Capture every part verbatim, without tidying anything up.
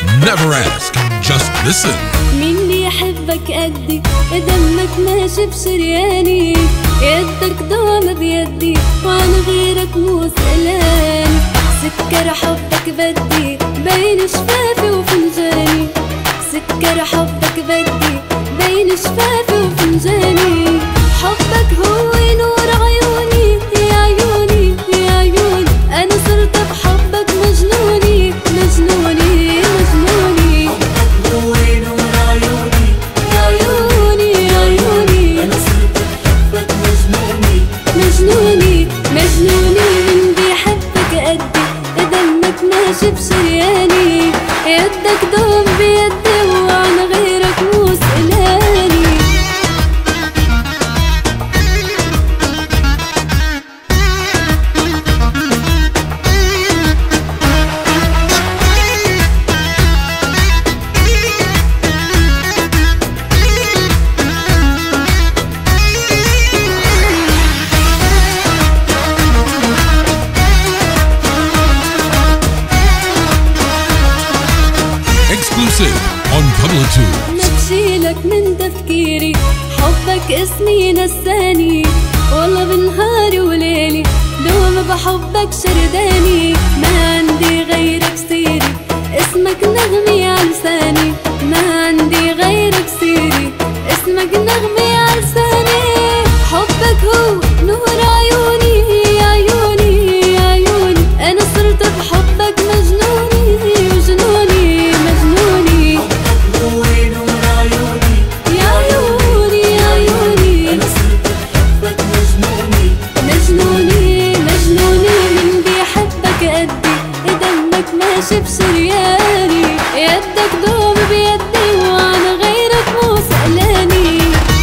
Never ask, just listen. مين اللي يحبك قدي دمك ماشي بشرياني، يدك دوم بيدي وانا غيرك مو سألاني، سكر حبك بدي بين شفافي وفنجاني، سكر حبك بدي بين شفافي وفنجاني، حبك هو نور عيوني يا عيوني يا عيوني، انا صرت بحبك مجنوني مجنوني مجنوني، حبك هو نور عيوني يا عيوني يا عيوني، انا صرت بحبك مجنوني مجنوني مجنوني، من بيحبك قدي دمك ماشي بشرياني، يدك دوم بيدي وعن غيرك مو سألاني. Exclusive on Pablo Tools. ما بشيلك من تفكيري، حبك اسمي نساني، والله بنهاري وليلي دوم بحبك شرداني، ما عندي غيرك سيري اسمك نغمي على لساني، ما عندي غيرك سيري اسمك نغمي على لساني، حبك هو نور عيوني يا عيوني يا عيوني، انا صرت بحبك مجنوني مجنوني مجنوني، حبك هو نور عيوني يا عيوني يا عيوني، انا صرت بحبك مجنوني مجنوني مجنوني، من بيحبك قدي دمك ماشي بشرياني، يدك دوم بيدي وعن غيرك مو سألاني.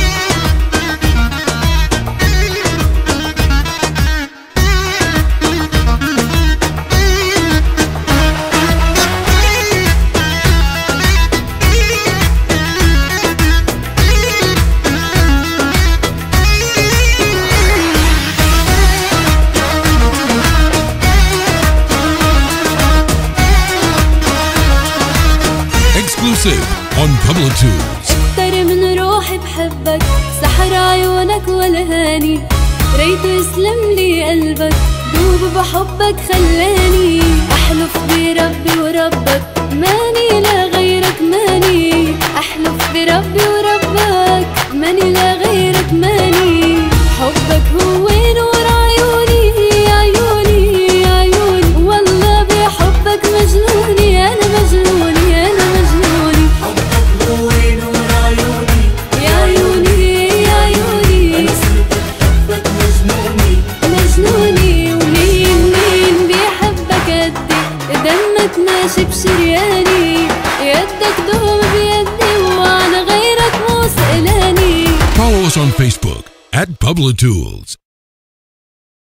Exclusive on Pablo Tools. اكتر من روحي بحبك، سحر عيونك والهاني، ريته يسلم لي قلبك، دوب بحبك خلاني، احلف بربي وربك ماني لا غيرك ماني، احلف بربي وربك ماني لا غيرك ماني، حبك هو نور عيوني يا عيوني يا عيوني، والله بحبك مجنوني انا مجنوني انا مجنوني، حبك هو نور عيوني يا عيوني يا عيوني، انا صرت بحبك مجنوني مجنوني، ومين مين بيحبك قدي دمك ماشي بشرياني، يدك دوم بيدي وعن غيرك مو سألاني. Follow us on Facebook at Pablo Tools.